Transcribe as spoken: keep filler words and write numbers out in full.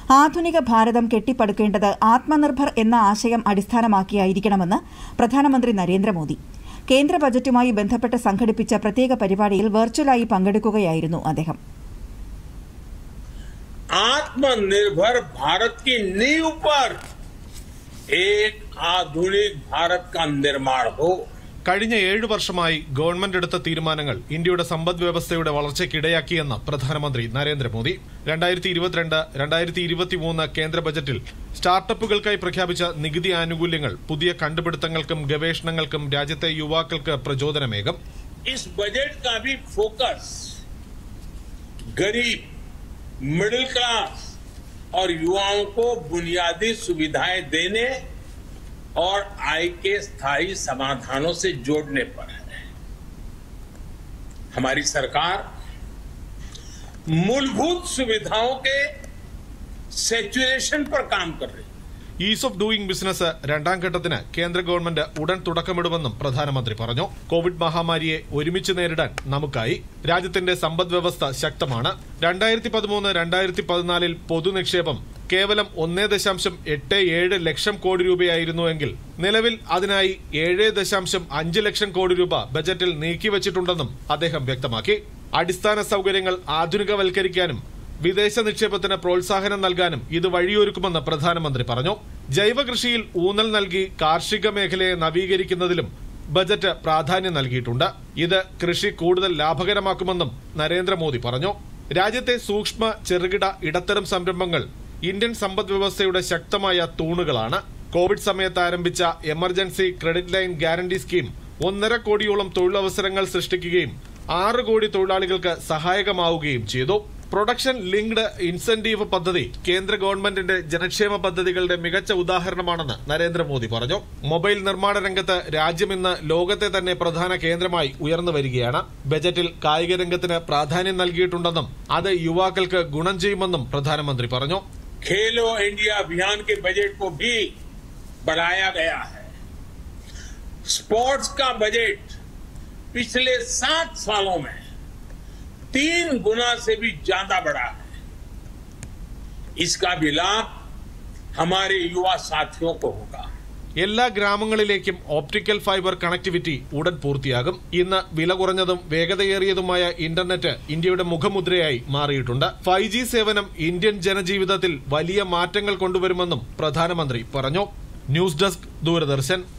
ആധുനിക ഭാരതം കെട്ടിപ്പടുക്കേണ്ടത് ആത്മനിർഭർ എന്ന ആശയം അടിസ്ഥാനമാക്കിയായിരിക്കണമെന്ന് പ്രധാനമന്ത്രി നരേന്ദ്രമോദി. കേന്ദ്ര ബജറ്റുമായി ബന്ധപ്പെട്ട് സംഘടിപ്പിച്ച പ്രത്യേക പരിപാടിയിൽ വെർച്വലായി പങ്കെടുക്കുകയായിരുന്നു അദ്ദേഹം. आत्मनिर्भर भारत की नींव पर एक आधुनिक भारत का निर्माण हो. കഴിഞ്ഞ ഏഴു വർഷമായി ഗവൺമെന്റ് എടുത്ത തീരുമാനങ്ങൾ ഇന്ത്യയുടെ സമ്പദ് വ്യവസ്ഥയുടെ വളർച്ചയ്ക്കിടയാക്കിയെന്ന് പ്രധാനമന്ത്രി നരേന്ദ്രമോദി. രണ്ടായിരത്തി ഇരുപത്തിരണ്ട് രണ്ടായിരത്തി ഇരുപത്തിമൂന്ന് കേന്ദ്ര ബജറ്റിൽ സ്റ്റാർട്ടപ്പുകൾക്കായി പ്രഖ്യാപിച്ച നികുതി ആനുകൂല്യങ്ങൾ പുതിയ കണ്ടുപിടുത്തങ്ങൾക്കും ഗവേഷണങ്ങൾക്കും രാജ്യത്തെ യുവാക്കൾക്ക് പ്രചോദനമേകും. इस बजट का भी फोकस गरीब, मिडिल क्लास और युवाओं को बुनियादी सुविधाएं देने और आय के स्थायी समाधानों से जोड़ने पर है. हमारी सरकार मूलभूत सुविधाओं के सैचुरेशन पर काम कर रही है. ഈസ് ഓഫ് ഡൂയിങ് ബിസിനസ് രണ്ടാം ഘട്ടത്തിന് കേന്ദ്ര ഗവൺമെന്റ് ഉടൻ തുടക്കമിടുമെന്നും പ്രധാനമന്ത്രി പറഞ്ഞു. കോവിഡ് മഹാമാരിയെ ഒരുമിച്ച് നേരിടാൻ നമുക്കായി. രാജ്യത്തിന്റെ സമ്പദ് വ്യവസ്ഥ ശക്തമാണ്. രണ്ടായിരത്തി പതിമൂന്ന് രണ്ടായിരത്തി പതിനാലിൽ പൊതുനിക്ഷേപം കേവലം ഒന്നേ ദശാംശം എട്ട് ഏഴ് ലക്ഷം കോടി രൂപയായിരുന്നുവെങ്കിൽ നിലവിൽ അതിനായി ഏഴ് ദശാംശം അഞ്ച് ലക്ഷം കോടി രൂപ ബജറ്റിൽ നീക്കിവച്ചിട്ടുണ്ടെന്നും അദ്ദേഹം വ്യക്തമാക്കി. അടിസ്ഥാന സൗകര്യങ്ങൾ ആധുനികവൽക്കരിക്കാനും വിദേശ നിക്ഷേപത്തിന് പ്രോത്സാഹനം നൽകാനും ഇത് വഴിയൊരുക്കുമെന്ന് പ്രധാനമന്ത്രി പറഞ്ഞു. ജൈവ കൃഷിയിൽ ഊന്നൽ നൽകി കാർഷിക മേഖലയെ നവീകരിക്കുന്നതിലും ബജറ്റ് പ്രാധാന്യം നൽകിയിട്ടുണ്ട്. ഇത് കൃഷി കൂടുതൽ ലാഭകരമാക്കുമെന്നും നരേന്ദ്രമോദി പറഞ്ഞു. രാജ്യത്തെ സൂക്ഷ്മ ചെറുകിട ഇടത്തരം സംരംഭങ്ങൾ ഇന്ത്യൻ സമ്പദ് വ്യവസ്ഥയുടെ ശക്തമായ തൂണുകളാണ്. കോവിഡ് സമയത്ത് ആരംഭിച്ച emergency credit line guarantee scheme ഒന്നര കോടിയോളം തൊഴിലവസരങ്ങൾ സൃഷ്ടിക്കുകയും ആറ് കോടി തൊഴിലാളികൾക്ക് സഹായകമാവുകയും ചെയ്തു. പ്രൊഡക്ഷൻ ലിങ്ക്ഡ് ഇൻസെന്റീവ് പദ്ധതി കേന്ദ്ര ഗവൺമെന്റിന്റെ ജനക്ഷേമ പദ്ധതികളുടെ മികച്ച ഉദാഹരണമാണെന്ന് നരേന്ദ്രമോദി പറഞ്ഞു. മൊബൈൽ നിർമ്മാണ രംഗത്ത് രാജ്യം ഇന്ന് ലോകത്തെ തന്നെ പ്രധാന കേന്ദ്രമായി ഉയർന്നു വരികയാണ്. ബജറ്റിൽ കായിക രംഗത്തിന് പ്രാധാന്യം നൽകിയിട്ടുണ്ടെന്നും അത് യുവാക്കൾക്ക് ഗുണം ചെയ്യുമെന്നും പ്രധാനമന്ത്രി പറഞ്ഞു. खेलो इंडिया अभियान के बजट को भी बढ़ाया गया है. स्पोर्ट्स का बजट पिछले सात सालों में तीन गुना से भी ज्यादा बढ़ा है. इसका भी लाभ हमारे युवा साथियों को होगा. എല്ലാ ഗ്രാമങ്ങളിലേക്കും ഓപ്റ്റിക്കൽ ഫൈബർ കണക്ടിവിറ്റി ഉടൻ പൂർത്തിയാകും. ഇന്ന് വില കുറഞ്ഞതും വേഗതയേറിയതുമായ ഇന്റർനെറ്റ് ഇന്ത്യയുടെ മുഖമുദ്രയായി മാറിയിട്ടുണ്ട്. ഫൈവ് ജി സേവനം ഇന്ത്യൻ ജനജീവിതത്തിൽ വലിയ മാറ്റങ്ങൾ കൊണ്ടുവരുമെന്നും പ്രധാനമന്ത്രി പറഞ്ഞു. News desk, Doordarshan.